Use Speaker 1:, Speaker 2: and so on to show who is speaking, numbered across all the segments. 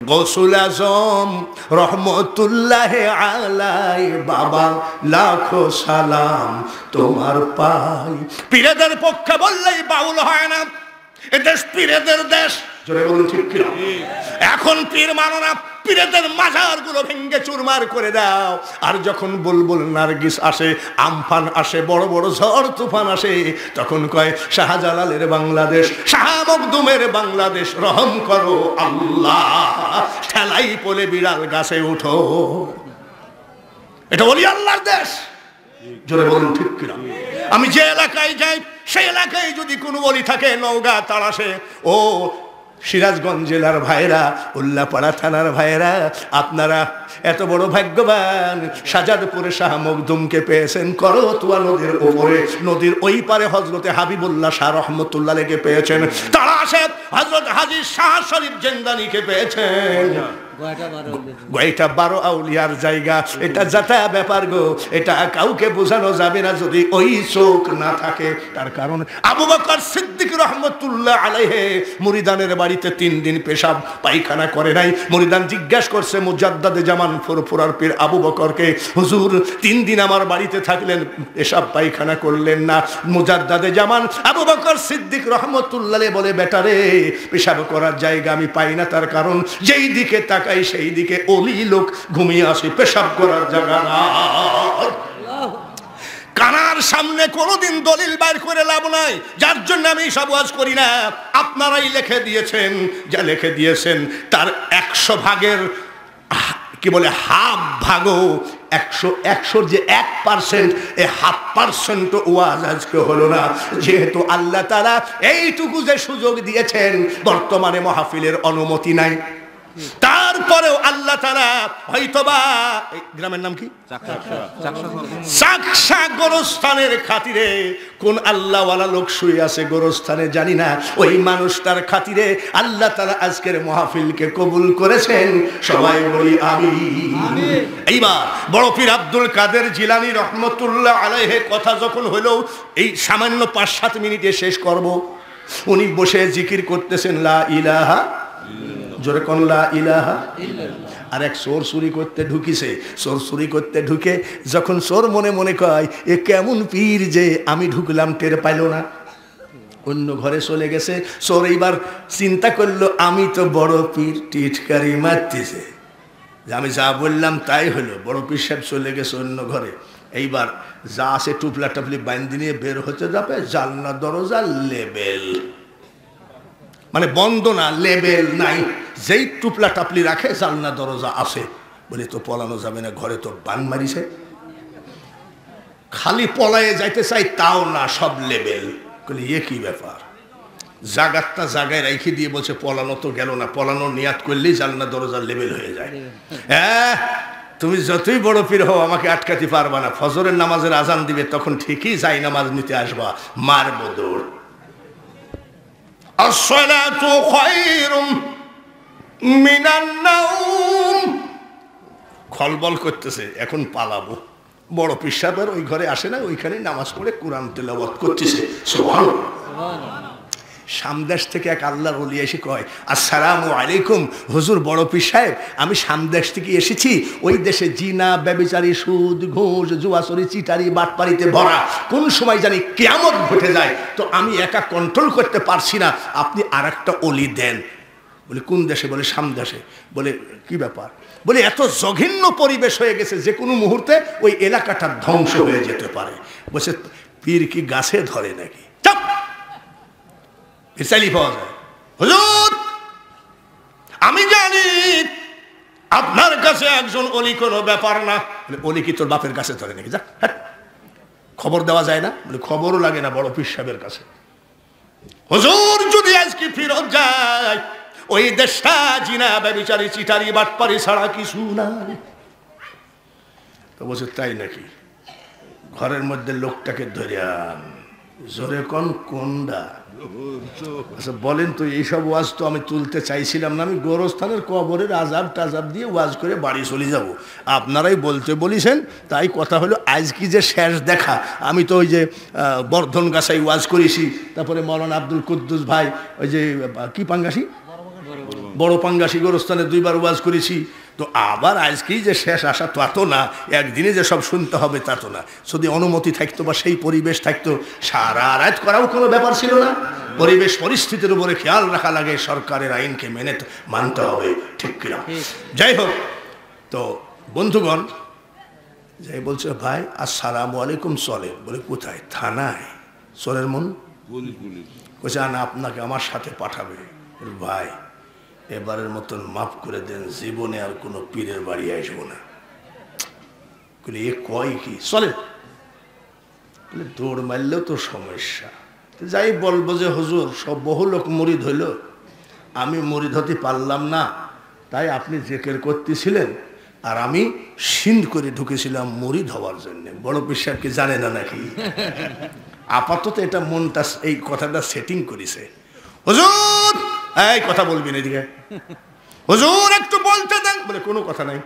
Speaker 1: গাউসুল আজম রহমতুল্লাহ আলাই বাবা লাখো সালাম তোমার পাই। পীরেদের পক্ষে বললেই বাউল হয় না, এ দেশ পীরেদের দেশ, জোরে বলুন ঠিক কিনা? এখন পীর মানো না, পীরেদের মাজার গুলো ভেঙ্গে চুরমার করে দাও। আর যখন বুলবুল নার্গিস আসে, আমফান আসে, বড় বড় ঝড় তুফান আসে, তখন কয় শাহজালালের বাংলাদেশ, শাহ মখদুমের বাংলাদেশ, রহম করো আল্লাহ, ঠেলাই পলে বিড়াল গাছে উঠো। এটা বলি আল্লাহর দেশ, জোরে বলুন ঠিক কিনা? আমি যে এলাকায় যাই সেই এলাকায় যদি কোনো বলি থাকে, নওগাঁ, তাড়াশে, ও সিরাজগঞ্জ জেলার ভাইরা, উল্লাপাড়া থানার ভাইরা, আপনারা এত বড় ভাগ্যবান, সাজাদপুরে শাহ মখদুমকে পেয়েছেন, করতোয়া নদীর উপরে, নদীর ওই পারে হযরতে হাবিবুল্লাহ শাহ রহমতুল্লাহ লেগে পেয়েছেন, তাড়াশে হযরত হাজী শাহ শরীফ জিন্দানিকে পেয়েছেন। এটা 12 আউলিয়ার জায়গা, এটা যাতা ব্যাপার গো, এটা কাউকে বোঝানো যাবে না যদি ওই চোখ না থাকে। তার কারণ আবু বকর সিদ্দিক রহমতুল্লাহ আলাইহি মুরিদানের বাড়িতে 3 দিন পেশাব পায়খানা করে নাই। মুরিদান জিজ্ঞাসা করছে মুজাদ্দাদে জামান ফুরফুরার পীর আবু বকরকে, হুজুর 3 দিন আমার বাড়িতে থাকলেন, পেশাব পায়খানা করলেন না। মুজাদ্দাদে জামান আবু বকর সিদ্দিক রহমতুল্লাহ বলে, বেটারে পেশাব করার জায়গা আমি পাই না, তার কারণ যেই দিকে তাকাই সেই দিকে অলি লোক ঘুমিয়ে আসে, পেশাব করার জায়গা না। কানার সামনে কোনোদিন দলিল বাইর করে লাভ নাই, যার জন্য আমি সব ওয়াজ করি না। আপনারাই লিখে দিয়েছেন, যা লিখে দিয়েছেন তার 100 ভাগের কি বলে হাফ ভাগও, 100 যে 1%, এই 1/2% ওয়াজ আজকে হলো না। যেহেতু আল্লাহ তাআলা এইটুকু যে সুযোগ দিয়েছেন, বর্তমানে মাহফিলের অনুমতি নাই, তারপরেও আল্লাহ তাআলা হয়তোবা, এই গ্রামের নাম কি, চাকসা গোরস্থানের খাতিরে কোন আল্লাহওয়ালা লোক শুয়ে আছে গোরস্থানে জানি না, ওই মানুষটার খাতিরে আল্লাহ তাআলা আজকের মাহফিলকে কবুল করেছেন। সবাই বলি আমিন। এইবার বড় পীর আব্দুল কাদের জিলানী রহমতুল্লাহ আলাইহি কথা যখন হলো, এই সামান্য 5-7 মিনিটে শেষ করব। উনি বসে জিকির করতেছেন লা ইলাহা, জোরে কোন লা ইলাহা ইল্লাল্লাহ। আর এক চোর চুরি করতে ঢুকিছে, চোর চুরি করতে ঢুকে যখন চোর মনে মনে কয় এ কেমন পীর যে আমি ঢুকলাম টের পাইল না, অন্য ঘরে চলে গেছে। চোর এইবার চিন্তা করলো আমি তো বড় পীর, টিটকারি মারতেছে, আমি যা বললাম তাই হলো। বড় পীর সাহেব চলে গেছে অন্য ঘরে, এইবার যা আছে টুপলা টাপলি বাইন্দি নিয়ে বের হতে যাবে, জানলা দরজা লেবেল, মানে বন্ধ না, লেবেল নাই, যেই টুপলা টাপলি রাখে জানলা দরজা আছে, বলে তো পলানো যাবে না, ঘরে তো বান মারিছে, খালি পলায়ে যাইতে চাই তাও না, সব লেবেল। বলে এ কি ব্যাপার, জাগাতটা জায়গায় রেখে দিয়ে বলছে পলানো তো গেল না, পলানোর নিয়াত করলেই জানলা দরজা লেবেল হয়ে যায়। হ্যাঁ, তুমি যতই বড় পীর হও আমাকে আটকাতে পারবা না। ফজরের নামাজের আজান দিবে তখন ঠিকই যাই নামাজ নিতে আসবা, মারবো দৌড়। আসসালাতু খায়রুম মিনান নাওম, খলবল করতেছে, এখন পালাবো। বড় পীর সাহেবের ওই ঘরে আসে না, ওইখানে নামাজ পড়ে কোরআন তেলাওয়াত করতেছে, সুবহানাল্লাহ। সামদেশ থেকে এক আল্লাহর ওলি এসে কয়, আসসালামু আলাইকুম হুজুর, বড় পীর সাহেব আমি সামদেশ থেকে এসেছি, ওই দেশে জিনা, ব্যভিচারী, সুদ, ঘুষ, জুয়াচুরি, চিটারি, বাটপাড়িতে ভরা, কোন সময় জানি কিয়ামত ঘটে যায়, তো আমি একা কন্ট্রোল করতে পারছি না, আপনি আর একটা ওলি দেন। বলে কোন দেশে? বলে সামদেশে। বলে কি ব্যাপার? বলে এত জঘন্য পরিবেশ হয়ে গেছে, যে কোনো মুহূর্তে ওই এলাকাটা ধ্বংস হয়ে যেতে পারে। বলছে পীর কি গাছে ধরে নাকি? চাপ, চাইলেই পাওয়া যায়। হুজুর আমি জানি আপনার কাছে একজন অলি কোনো ব্যাপার না। বলে অলি কি তোর বাপের কাছে ধরে নাকি? যা, খবর দেওয়া যায় না? বলে খবরও লাগে না বড় পীর সাহেবের কাছে। হুজুর যদি আজকে ফিরত যায়, ওই দেশটা জিনা, ব্যভিচারী, চিটারি, বাটপারি ছাড়া কিছু না। তো বলছে তাই নাকি? ঘরের মধ্যে লোকটাকে ধরে আন, জোরে কোনডা? আচ্ছা বলেন তো, এইসব ওয়াজ তো আমি তুলতে চাইছিলাম না, আমি গোরস্থানের কবরের আজাব টাজাব দিয়ে ওয়াজ করে বাড়ি চলে যাব, আপনারাই বলতে বলিছেন, তাই কথা হলো আজ কি যে শেষ দেখা। আমি তো ওই যে বর্ধন গাছাই ওয়াজ করেছি, তারপরে মৌলানা আব্দুল কুদ্দুস ভাই, ওই যে কি পাঙ্গাসি বড় পাঙ্গাসি গোরস্থানে 2 বার ওয়াজ করেছি, তো আবার আজকেই যে শেষ আসা তা তো না, একদিনে যে সব শুনতে হবে তা তো না। যদি অনুমতি থাকতো বা সেই পরিবেশ থাকতো, সারা রাত করাও কোনো ব্যাপার ছিল না। পরিবেশ পরিস্থিতির উপরে খেয়াল রাখা লাগে, সরকারের আইনকে মেনে মানতে হবে, ঠিক কিনা? যাই হোক, তো বন্ধুগণ যাই বলছে, ভাই আসসালামু আলাইকুম, চলে বলে কোথায়? থানায়। চলের মন বলছে না, আপনাকে আমার সাথে পাঠাবে। ভাই এবারের মতন মাফ করে দেন, জীবনে আর কোনো পীরের বাড়ি আসবো না। বলে এ কয় কি? চলে। বলে দৌড় মারলেও তো সমস্যা। যাই বলবো যে হুজুর সব বহু লোক মুরিদ হইল, আমি মুরিদ হতে পারলাম না, তাই আপনি জেকের করতেছিলেন আর আমি সিন্ধ করে ঢুকেছিলাম মুরিদ হওয়ার জন্য। বড় পীর সাহেব কি জানে না নাকি? আপাতত এটা মনটা এই কথাটা সেটিং করেছে। হুজুর এই কথা বলবি না এদিকে, হুজুর একটু বলতে দেন। বলে কোনো কথা নাই।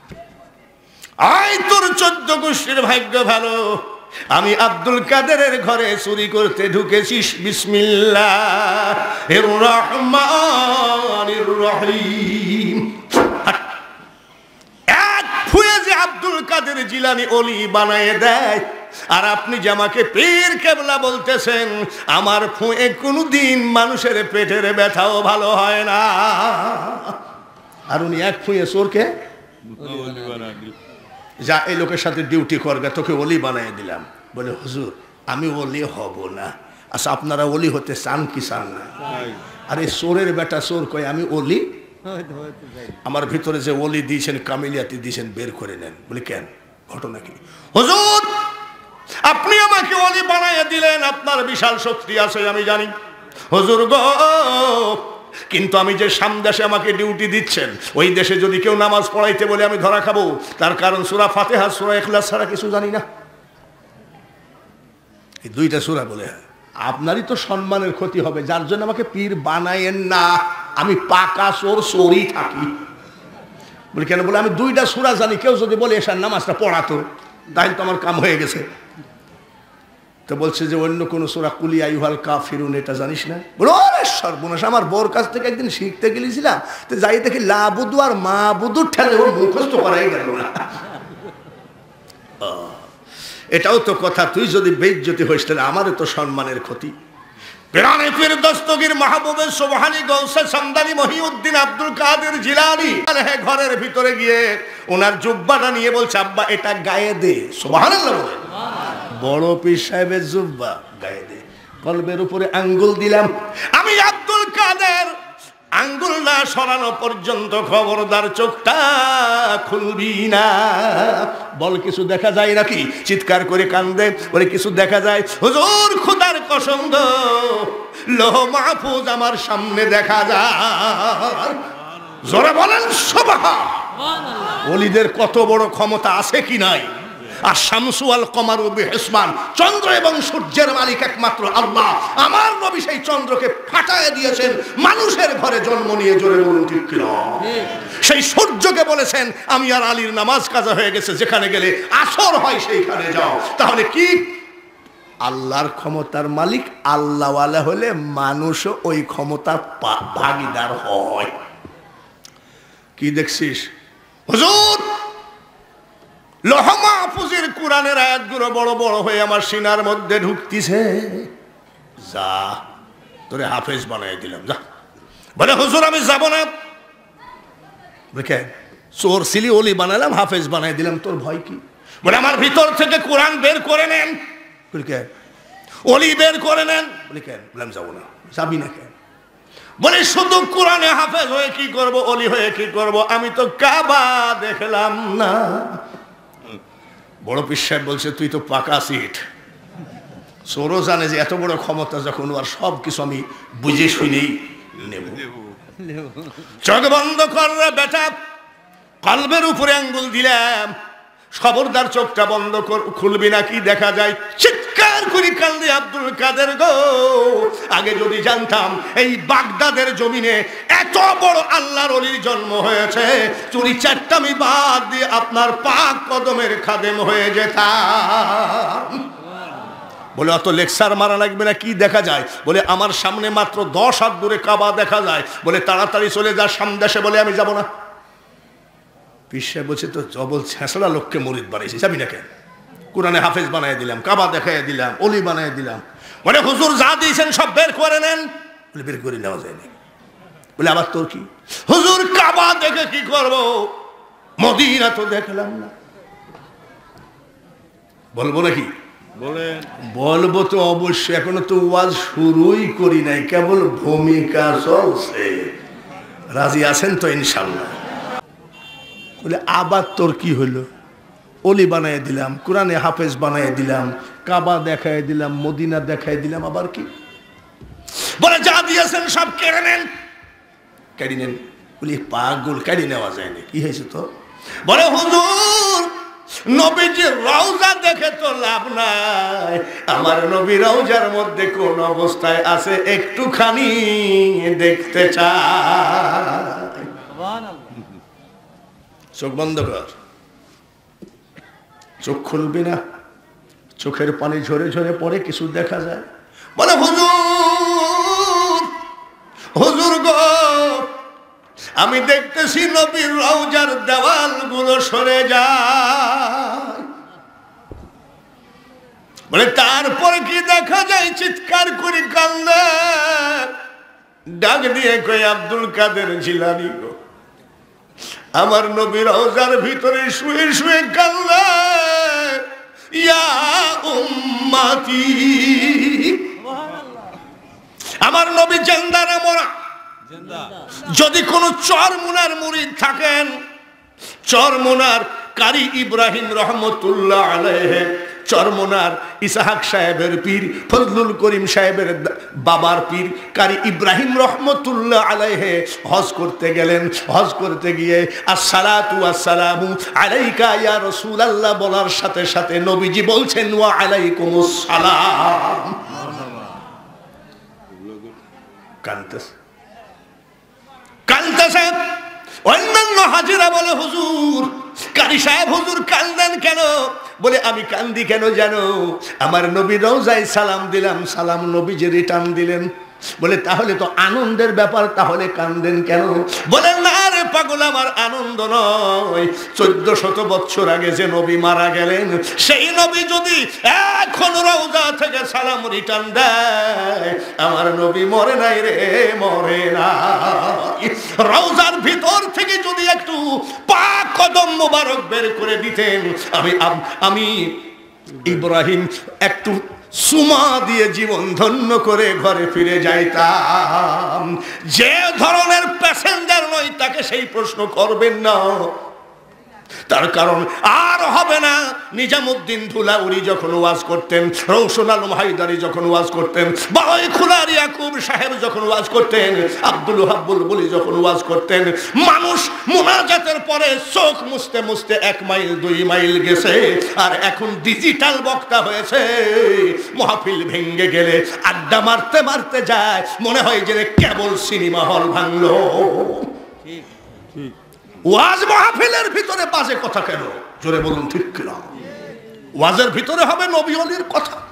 Speaker 1: আই তোর 14 গোষ্ঠীর ভাগ্য ভালো, আমি আব্দুল কাদেরের ঘরে চুরি করতে ঢুকেছিস। বিসমিল্লাহির রহমানির রহিম। এক ফুয়ে যে আব্দুল কাদের জিলানী ওলি বানায় দেয়, আর আপনি যে আমাকে পীর কেবলা বলতেছেন, আমার ফুয়ে কোনদিন মানুষের পেটের ব্যথাও ভালো হয় না। আর উনি এক ফুয়ে চোরকে যা এই লোকের সাথে ডিউটি করবে, তোকে ওলি বানিয়ে দিলাম। বলে হুজুর আমি ওলি হব না। আচ্ছা আপনারা ওলি হতে চান কি চান না? আরে চোরের বেটা চোর কয় আমি ওলি, আমার ভিতরে যে ওলি দিয়েছেন, কামিলিয়াতি দিয়েছেন, বের করে নেন। বলি কেন, ঘটনা কি? হুজুর আপনি আমাকে ওলি বানাইয়া দিলেন, আপনার বিশাল শক্তি আছে আমি জানি হুজুর গো, কিন্তু আমি যে সামদেশে আমাকে ডিউটি দিচ্ছেন, ওই দেশে যদি কেউ নামাজ পড়াইতে বলে আমি ধরা খাবো। তার কারণ সূরা ফাতিহা সূরা ইখলাস ছাড়া কিছু জানি না। এই 2টা সূরা বলে আপনারই তো সম্মানের ক্ষতি হবে, যার জন্য আমাকে পীর বানায়েন না। আমি পাকা চোর, চোরই থাকি। বলি কেন? বলে আমি 2টা সূরা জানি, কেউ যদি বলে এসার নামাজটা পড়াতো তাই তো আমার কাম হয়ে গেছে। তো বলছে যে অন্য কোন সূরা কুলি আইয়ুহাল কাফিরুন এটা জানিস না? বলো আরে সর্বনাশ, আমার বোর কাছ থেকে একদিন শিখতে গেছিলাম, তো যাই দেখি লাবুদু আর মাবুদু ঠেলে ওর মুখস্থ করাই গেল না। এটাও তো কথা, তুই যদি বেইজ্জতি হইস তাহলে আমারও তো সম্মানের ক্ষতি। পিরানে পীর দস্তগীর মাহবুবে সুবহানী গৌসে সামদানি মহিউদ্দিন আব্দুল কাদের জিলানী ঘরের ভিতরে গিয়ে ওনার জুব্বাটা নিয়ে বলছে, আব্বা এটা গায়ে দে। সুবহানাল্লাহ বলে। বড় পীর সাহেবের জুব্বা গায়ে দে। কলবের উপরে আঙ্গুল দিলাম। আমি আব্দুল কাদের আঙ্গুল না সরানো পর্যন্ত খবরদার চোখটা খুলবি না। বল কিছু দেখা যায় নাকি? চিৎকার করে কান্দে, বলে কিছু দেখা যায়। হুজুর খোদার কসম গো, লৌহ মাহফুজ আমার সামনে দেখা যায়। জোরে বলেন সুবহানাল্লাহ। ওলিদের কত বড় ক্ষমতা আছে কি নাই? আর শামসু আল কমারু বিহিসবান, চন্দ্র এবং সূর্যের মালিক একমাত্র আল্লাহ। আমার নবী সেই চন্দ্রকে ফাটায় দিয়েছেন মানুষের ঘরে জন্ম নিয়ে। জোরে বলুন ঠিক কিনা? সেই সূর্যকে বলেছেন আমি আর আলীর নামাজ কাজা হয়ে গেছে, যেখানে গেলে আসর হয় সেইখানে যাও। তাহলে কি আল্লাহর ক্ষমতার মালিক আল্লাহওয়ালা হলে মানুষও ওই ক্ষমতার ভাগীদার হয়। কি দেখছিস হুজুর? লৌহ মাহফুজের কোরআনের আয়াতগুলো বড় বড় হয়ে আমার সিনার মধ্যে ঢুকতিছে। যা তোরে হাফেজ বানাই দিলাম, যা। বলে হুজুর আমি যাব না। দেখে চোর ছিলি, ওলি বানালাম, হাফেজ বানাই দিলাম, তোর ভয় কি? বলে আমার ভিতর থেকে কোরআন বের করে নেন। বলি কেন? ওলি বের করে নেন। বলি কেন? বললাম যাবো না। যাবি না কেন? বলে শুধু কোরআনে হাফেজ হয়ে কি করব, ওলি হয়ে কি করব? আমি তো কাবা দেখলাম না। বড় পীর সাহেব বলছে তুই তো পাকা সিট। চোরও জানে যে এত বড় ক্ষমতা যখন, আর সব কিছু আমি বুঝে শুনেই নেব। চোখ বন্ধ কর বেটা। কলবের উপরে আঙ্গুল দিলাম, খবরদার চোখটা বন্ধ কর, খুলবি না। কি দেখা যায়? চিৎকার করে কান্দে আব্দুল কাদের গো, আগে যদি জানতাম এই বাগদাদের জমিনে এত বড় আল্লাহর ওলির জন্ম হয়েছে, চুরি চারটামি বাদ দিয়ে আপনার পাক কদমের খাদেম হয়ে যেতাম। বলে অত লেকচার মারা লাগবে না, কি দেখা যায়? বলে আমার সামনে মাত্র 10 হাত দূরে কাবা দেখা যায়। বলে তাড়াতাড়ি চলে যা সামদেশে। বলে আমি যাব না। পীর সাহেব বলছে তো জবল ছেঁচড়া লোককে মুরিদ বানাইছি, যাবি না কেন? কোরআনে হাফেজ বানাই দিলাম, কাবা দেখাই দিলাম, অলি বানাই দিলাম। বলে হুজুর যা দিয়েছেন সব বের করে নেন। বলে বের করে নেওয়া যায়নি। বলে আবার তোর কি? হুজুর কাবা দেখে কি করব, মদিনা তো দেখলাম না। বলবো নাকি? বলবো তো অবশ্যই, এখনো তো ওয়াজ শুরুই করি নাই, কেবল ভূমিকা চলছে। রাজি আছেন তো ইনশাল্লাহ? বলে আবার তোর কি হইলো? অলি বানাই দিলাম, কোরআনে হাফেজ বানাই দিলাম, কাবা দেখাই দিলাম, মদিনা দেখাই দিলাম, আবার কি? বলে যা দিয়েছেন সব কেড়ে নেন। কেড়ে নেন? বলি পাগল, কেড়ে নেওয়া যায়নি। কি হয়েছে তো? বলে হুজুর নবীজির রওজা দেখে তো লাভ নাই, আমার নবী রওজার মধ্যে কোন অবস্থায় আছে একটুখানি দেখতে চাই। চোখ বন্ধ কর, চোখ খুলবি না, চোখের পানি ঝরে ঝরে পড়ে কিছু দেখা যায়। বলে হুজুর, হুজুর গো আমি দেখতেছি নবীর রওজার দেওয়াল গুলো সরে যায়। বলে তারপরে কি দেখা যায়? চিৎকার করে কান্দে, ডাক দিয়ে কই আব্দুল কাদের জিলানী গো, আমার নবীর রওজার ভিতরে শুয়ে শুয়ে কান্দে, ইয়া উম্মতি। আমার নবী জিন্দা না মরা? যদি কোন চরমুনার মুরিদ থাকেন, চরমুনার কারি ইব্রাহিম রহমতুল্লাহ আলাইহি, চরমুনার ইসহাক সাহেবের পীর ফজলুল করিম সাহেবের বাবার পীর কারি ইব্রাহিম রহমতুল্লাহ আলাইহি হজ করতে গেলেন। হজ করতে গিয়ে আসসালাতু ওয়াসসালামু আলাইকা ইয়া রাসূলুল্লাহ বলার সাথে সাথে নবীজি বলছেন ওয়া আলাইকুমুস সালাম। কাঁদতেছে। অন্যান্য হাজিরা বলে হুজুর, কারি সাহেব হুজুর কান্দেন কেন? বলে আমি কান্দি কেন জানো? আমার নবী রওজায় সালাম দিলাম, সালাম নবীজি রিটার্ন দিলেন। বলে তাহলে তো আনন্দের ব্যাপার, তাহলে কান্দেন কেন? বলে না রে পাগল, আমার আনন্দ নয়। 1400 বছর আগে যে নবী মারা গেলেন, সেই নবী যদি এখন রওজা থেকে সালাম রিটার্ন দেয়, আমার নবী মরে নাই রে, মরে নাই। রওজার ভিতর থেকে যদি একটু পাক কদম মোবারক বের করে দিতেন, আমি ইব্রাহিম একটু সুমা দিয়ে জীবন ধন্য করে ঘরে ফিরে যাইতাম। যে ধরনের প্যাসেঞ্জার নয় তাকে সেই প্রশ্ন করবেন না, তার কারণ আর হবে না। নিজামুদ্দিন ধুলাউরি যখন ওয়াজ করতেন, রৌশন আলম হায়দারি যখন ওয়াজ করতেন, বাবাই খুলার ইয়াকুব সাহেব যখন ওয়াজ করতেন, আব্দুল ওহাব বুলবুলি যখন ওয়াজ করতেন, মানুষ মুনাজাতের পরে চোখ মুছতে মুছতে 1 মাইল 2 মাইল গেছে। আর এখন ডিজিটাল বক্তা হয়েছে, মাহফিল ভেঙ্গে গেলে আড্ডা মারতে মারতে যায়, মনে হয় যে কেবল সিনেমা হল ভাঙলো। ঠিক ঠিক। ওয়াজ মাহফিলের ভিতরে বাজে কথা কেন? জোরে বলুন ঠিক কিনা? ওয়াজের ভিতরে হবে নবী ওলির কথা।